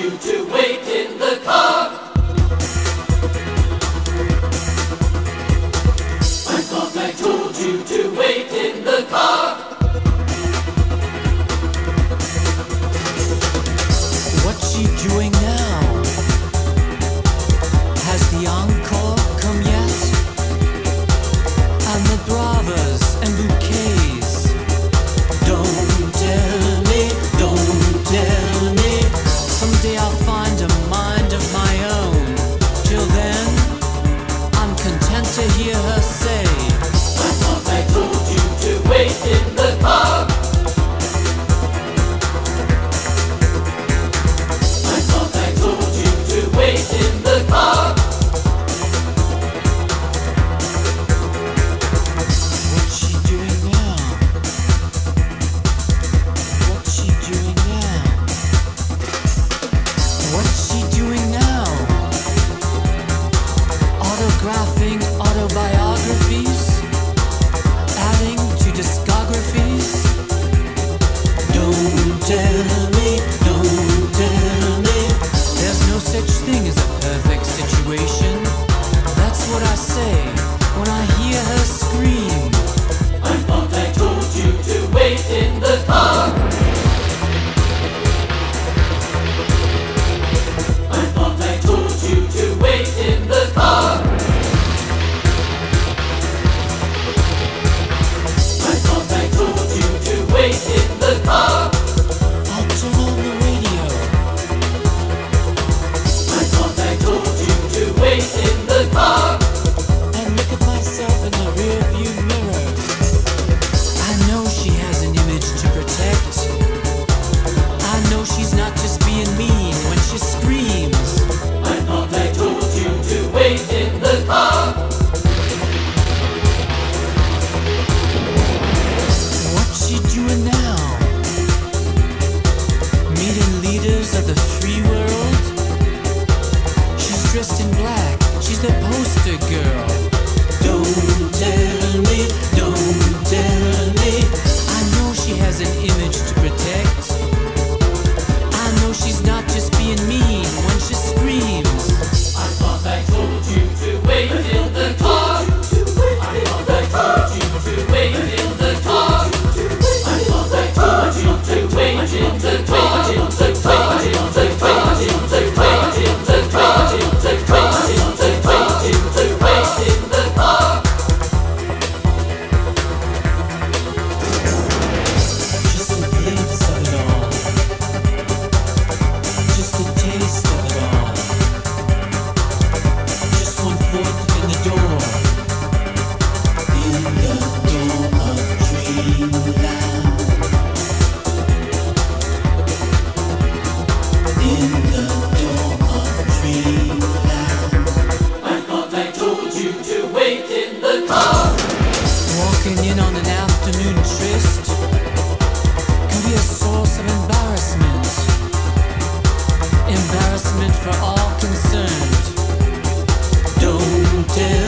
you to wait in the car. I thought I told you to wait in the car. What's she doing now? Has the encore come yet? And the bravas and bouquets. Don't tell me, don't tell me. Someday I'll find a mind of my own. Till then, I'm content to hear her say, I thought I told you to wait in the car. I thought I told you to wait in the car. what's she doing now? What's she doing now? What's she doing now? Autographing autobiographies? Adding to discographies? Don't tell me, don't tell me. There's no such thing as a perfect situation. That's what I say when I hear her scream. I thought I told you to wait in the car. I thought I told you to wait in the car. I thought I told you to wait in the car. I'll turn on the radio. I thought I told you to wait in the car. And look at myself in the rearview mirror. I know she has an image to protect. I know she's not just being mean when she screams. I thought I told you to wait in the car. What's she doing now? Meeting leaders of the free world? She's dressed in black. She's the poster girl. Don't tell me, don't tell me. I know she has an image to protect. I know she's not just being mean when she screams. I thought I told you to wait in the car. I thought I told you to wait in the car. I thought I told you to wait in the car. In the car, in the car, in the car, in the car, in the car, in the car, in the car, in the car. Just a glimpse of it all. Just a taste of it all. Just one foot in the door. In the door of dreamland. In the door of dreamland. I thought I told you to wait in the car. Walking in on an afternoon tryst can be a source of embarrassment. Embarrassment for all concerned. Don't tell